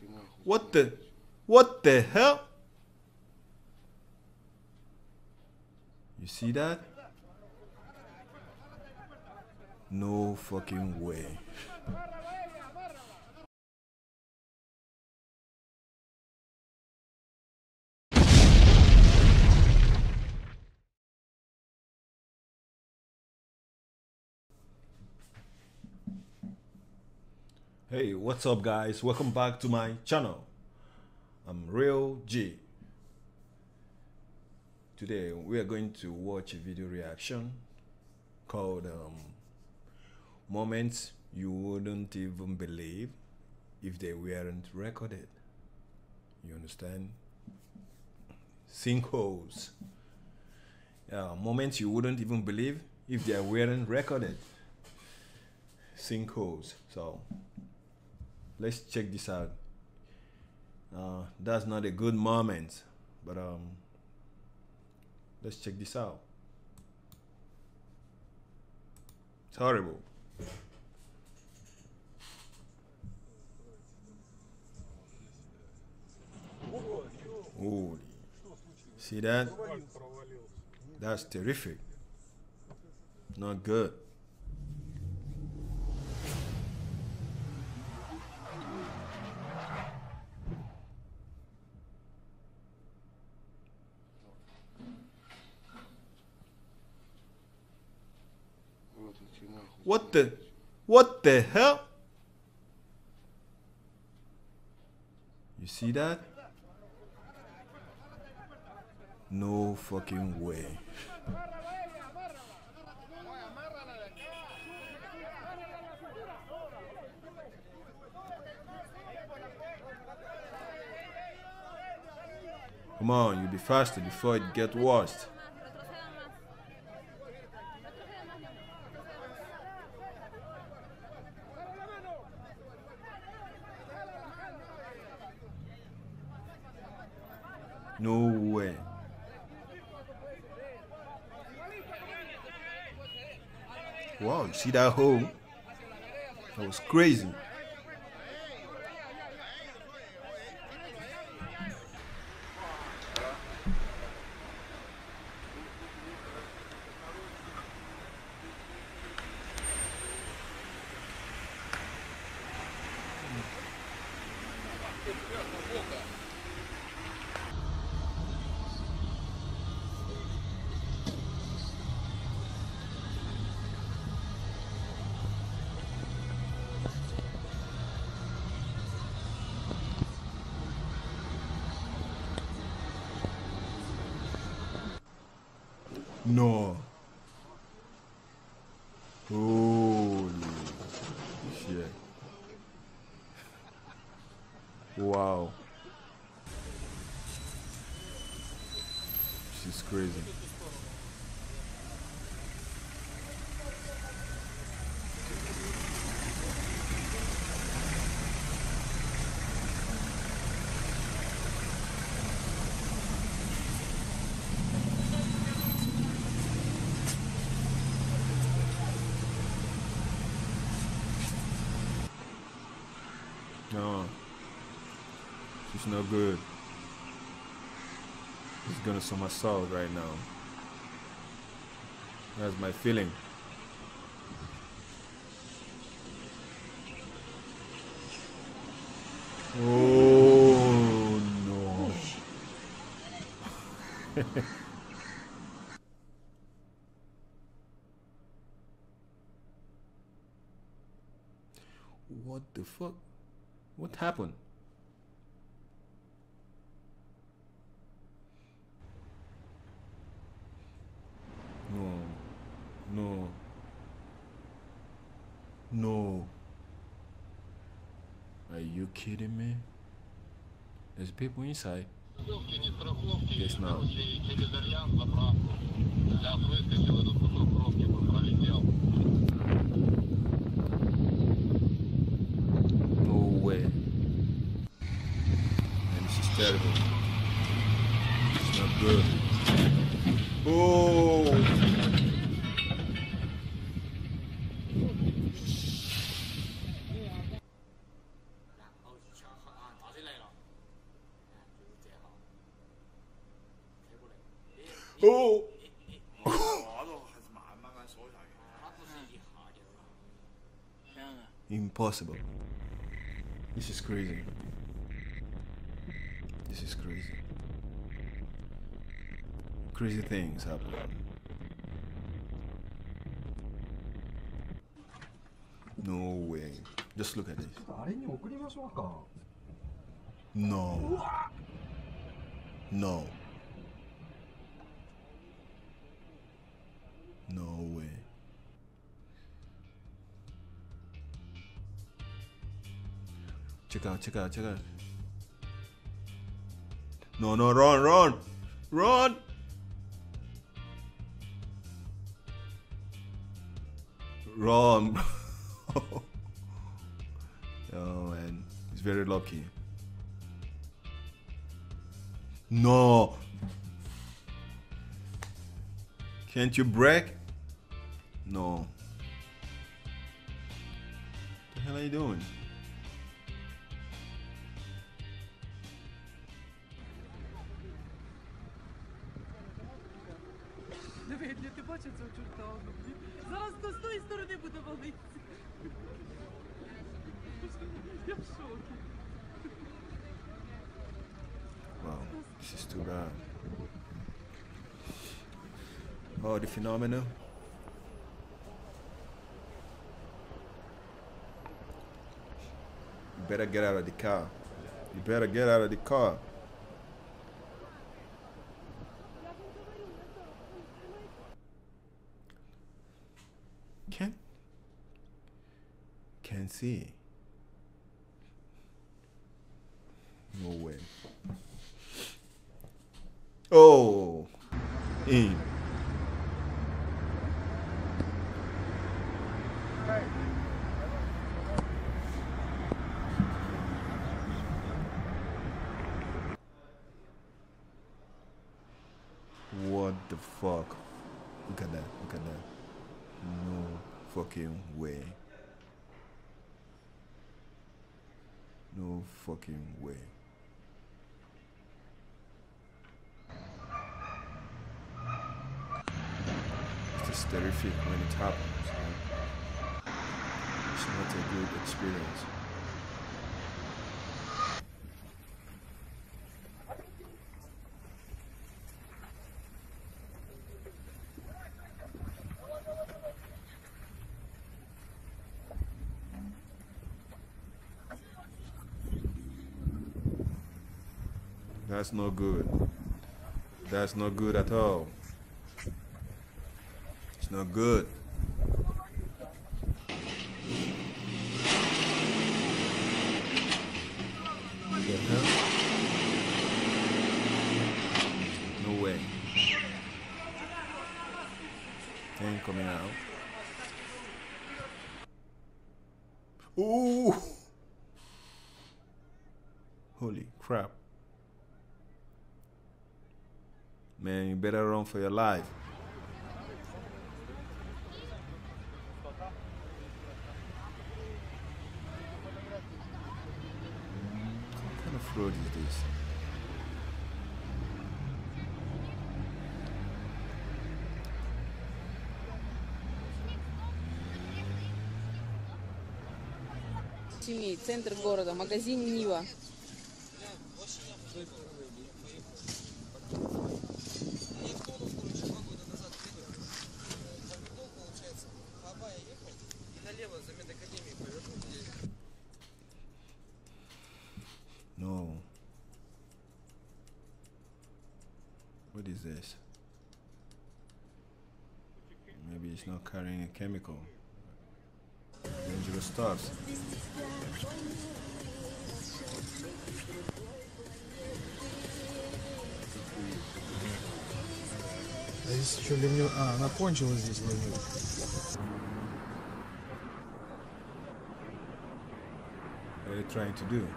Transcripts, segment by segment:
What the? What the hell? You see that? No fucking way. Hey, what's up guys? Welcome back to my channel. I'm Real G. Today we are going to watch a video reaction called Moments You Wouldn't Even Believe If They Weren't Recorded. You understand? Sinkholes. Moments you wouldn't even believe if they weren't recorded. Sinkholes. So let's check this out. That's not a good moment, but let's check this out. It's horrible. Holy. See that? That's terrific. Not good. What the? What the hell? You see that? No fucking way. Come on, you be faster before it gets worse. No way. Wow, you see that hole? That was crazy. No. Holy shit. Wow. She's crazy. No, she's no good. She's gonna somersault right now. That's my feeling. Oh no. What the fuck? What happened? No. No. No. Are you kidding me? There's people inside. Guess not. No way. Man, this is terrible. It's not good. Oh! Oh! Impossible. This is crazy. This is crazy. Crazy things happen. No way. Just look at this. No. No. No way. Check out, check out, check out. No, no, run, run, run. Run. Oh man, he's very lucky. No. Can't you brake? No. What the hell are you doing? Ти бачив цього чорта? Зараз то з тої сторони буде валитися. Я в шокі. Wow, this is too bad. Oh, the phenomenon. You better get out of the car. You better get out of the car. Can't see. No way. Oh, in. What the fuck? Look at that. Look at that. No fucking way. No fucking way. It's just terrific when it happens. It's not a good experience. That's no good. That's not good at all. It's not good. The hell? No way. Thing coming out. Ooh! Holy crap. Man, you better run for your life. What kind of road is this? Центр города, магазин Нива. No. What is this? Maybe it's not carrying a chemical. Dangerous stuff. А здесь что, ливню... А, она кончилась здесь ливню. What are you trying to do?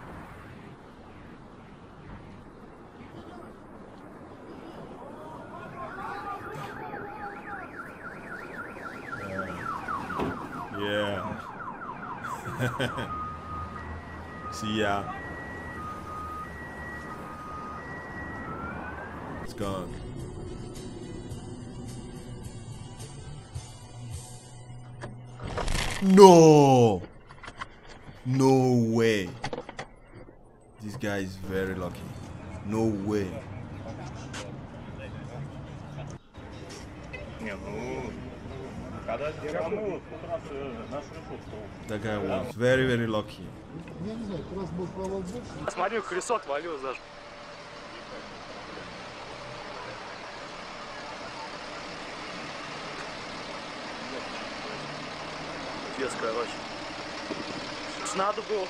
Yeah. See ya. It's gone. No! No way. This guy is very lucky. No way. That guy was very, very lucky. Смотри, колесо отвалилось даже. Пиздец, короче. Надо было.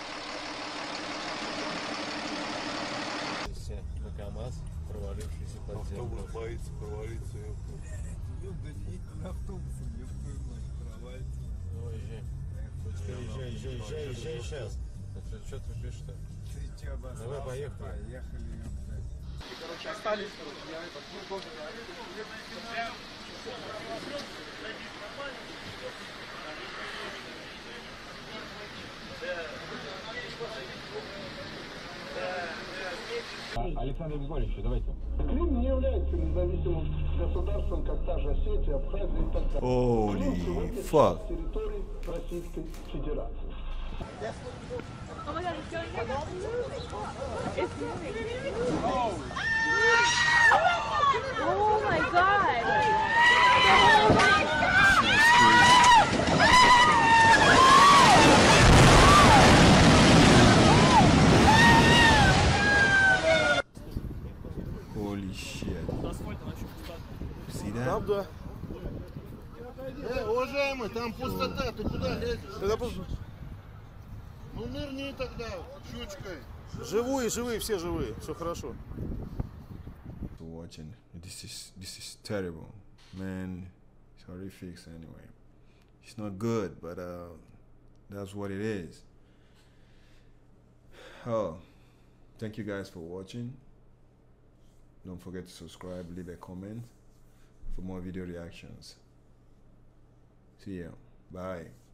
На КамАЗ, провалившийся под землю. Автобус боится провалиться. Езжай сейчас. Что ты пишешь-то? Давай, поехали. Короче, остались, я это, тоже. Александр Григорьевич, давайте. Крым не является независимым государством, как та же Осетия, Абхазия и так далее. Holy fuck. Территории Российской Федерации. Oh my god, it's going down. It's moving. Oh my god. Holy shit. See that? Правда? Уважаемый, там пустота, ты куда лезешь? Ну нырни тогда, щучкой. Живые, все живые, все хорошо. Watching. This is terrible. Man, it's horrific anyway. It's not good, but that's what it is. Oh, thank you guys for watching. Don't forget to subscribe, leave a comment for more video reactions. See ya. Bye.